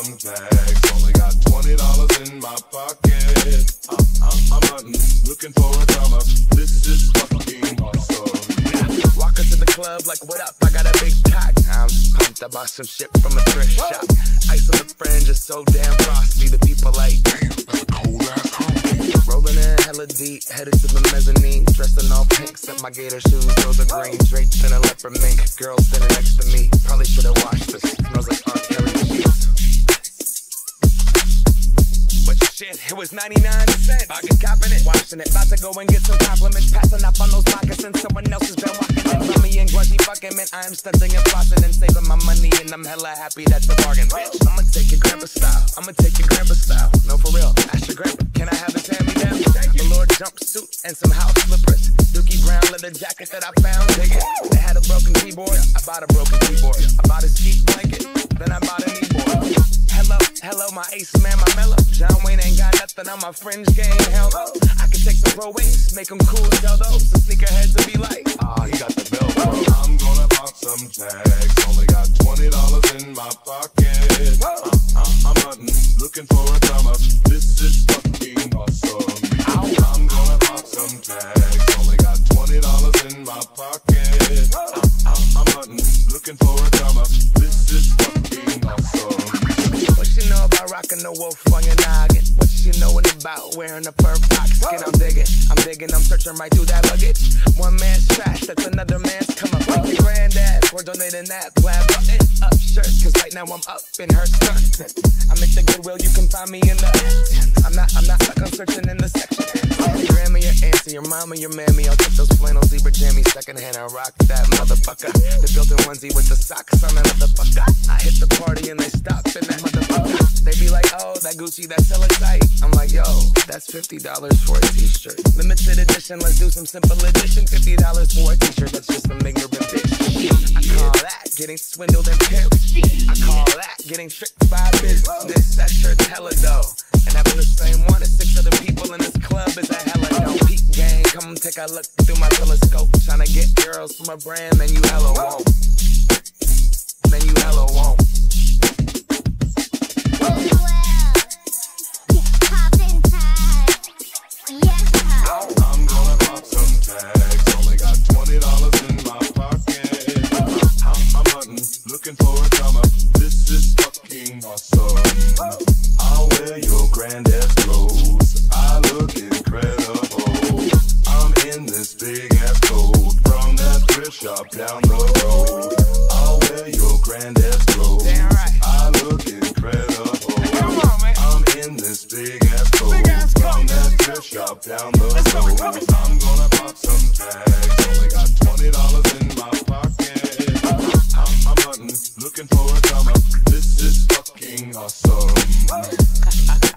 some tags. Only got $20 in my pocket. I'm hunting, looking for a come up. This is fucking awesome. Walk into the club like, what up? I got a big cock. I'm pumped. I bought some shit from a thrift shop. Ice on the fringe is so damn frosty. The people like, damn, that's a cold ass homie. Rolling in hella deep, headed to the mezzanine. Dressed in all pink, set my gator shoes. Those are green, draped in a leopard mink. Girl standing next to me. Probably should have washed this. Smells like R. Kelly sheets. But shit, it was 99 cents. I get copping it, washing it. About to go and get some compliments. Passing up on those moccasins. Someone else has been walking in. Rummy and grungy fucking man. I am stunting and flossing and saving my money. And I'm hella happy that's a bargain. Bitch, I'ma take your grandpa style. I'ma take your grandpa style. No, for real. Ask your grandpa, can I have his hand-me-down? Velour jumpsuit and some house slippers. Dookie brown leather jacket that I found. Dig it. They had a broken keyboard. I bought a broken keyboard. I bought a ski blanket. Then I bought a kneeboard. Hello, my ace man, my mellow. John Wayne ain't got nothing on my fringe game. Hell no. I can take some pro wings, make them cool, sell those. Some sneakerheads will be like, he got the belt, bro. I'm gonna pop some tags. Only got $20 in my pocket. I'm hunting, looking for a come up. This is fucking awesome. I'm gonna pop some tags. Only got $20 in my pocket. I'm hunting, looking for a come up. This is fucking awesome. what you know about rocking the wolf on your noggin? What you knowin' about wearing a fur fox skin? I'm digging, I'm searching right through that luggage. One man's trash, that's another man's come up. Thank your granddad for donating that plaid button up shirt, cause right now I'm up in her skirt. I'm at the Goodwill, you can find me in the I'm not stuck on searching in the section. Your grandma, your auntie, your mama, your mammy. I'll take those flannel zebra jammies secondhand and rock that motherfucker. The built-in onesie with the socks on that motherfucker. I hit the party and they stop in that motherfucker. They be like, oh, that Gucci, that's hella tight. I'm like, yo, that's $50 for a t-shirt. Limited edition, let's do some simple edition. $50 for a t-shirt, that's just some ignorant bitch. I call that getting swindled and pimped. I call that getting tricked by business. That shirt's hella dope. And having the same one as 6 other people in this club is a hella dope. Peak gang, come take a look through my telescope. Tryna get girls from a brand, man, you hella won't. Man, you hella won't. I'm gonna pop some tags. Only got $20 in my pocket. I'm hunting, looking for a come up. This is fucking awesome. I'll wear your granddad's clothes. I look incredible. I'm in this big ass coat from that thrift shop down the road. I'll wear your granddad's clothes. Damn right. I look incredible. Come on, man. I'm in this big ass coat from that thrift shop down the road. I'm gonna pop some tags. Only got $20 in my pocket. I'm hunting, looking for a come up. This is fucking awesome.